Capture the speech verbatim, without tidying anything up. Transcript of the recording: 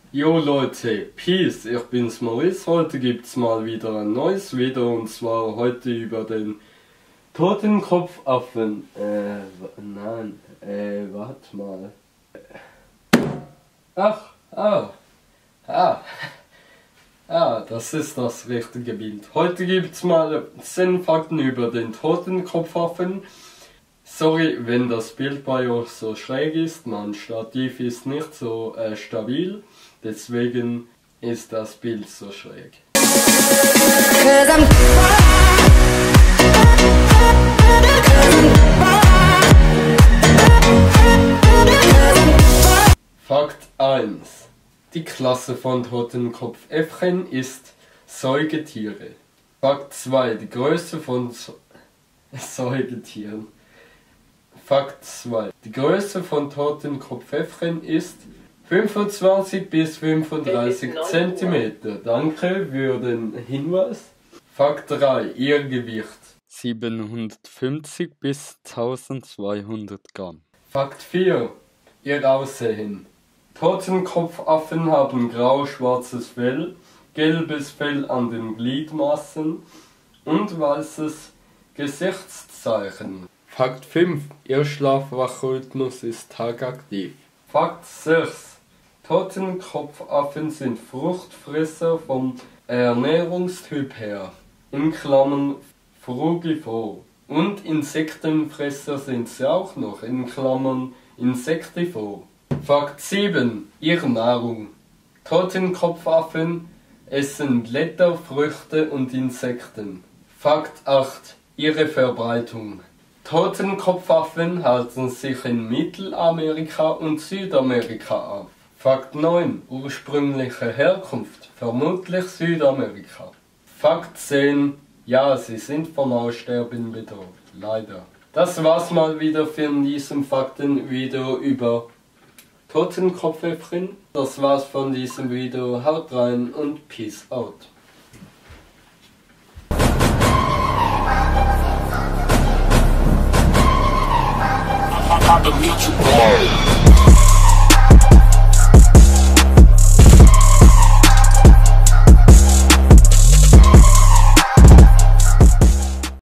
Jo Leute, Peace, ich bin's Maurice. Heute gibt's mal wieder ein neues Video und zwar heute über den Totenkopfaffen. Äh, nein, äh, warte mal. Ach, ah, ah, ah, das ist das richtige Bild. Heute gibt's mal zehn Fakten über den Totenkopfaffen. Sorry, wenn das Bild bei euch so schräg ist, mein Stativ ist nicht so äh, stabil, deswegen ist das Bild so schräg. Fakt eins. Die Klasse von Totenkopfäffchen ist Säugetiere. Fakt zwei. Die Größe von so Säugetieren. Fakt zwei. Die Größe von Totenkopfäffchen ist fünfundzwanzig bis fünfunddreißig Zentimeter. Danke für den Hinweis. Fakt drei. Ihr Gewicht siebenhundertfünfzig bis eintausendzweihundert Gramm. Fakt vier. Ihr Aussehen. Totenkopfaffen haben grau-schwarzes Fell, gelbes Fell an den Gliedmaßen und weißes Gesichtszeichen. Fakt fünf. Ihr Schlafwachrhythmus ist tagaktiv. Fakt sechs. Totenkopfaffen sind Fruchtfresser vom Ernährungstyp her, in Klammern frugivor. Und Insektenfresser sind sie auch noch, in Klammern insektivor. Fakt sieben. Ihre Nahrung. Totenkopfaffen essen Blätter, Früchte und Insekten. Fakt acht. Ihre Verbreitung. Totenkopfaffen halten sich in Mittelamerika und Südamerika auf. Fakt neun. Ursprüngliche Herkunft. Vermutlich Südamerika. Fakt zehn. Ja, sie sind vom Aussterben bedroht. Leider. Das war's mal wieder für diesem Faktenvideo über Totenkopfäffchen. Das war's von diesem Video. Haut rein und Peace out. I'm the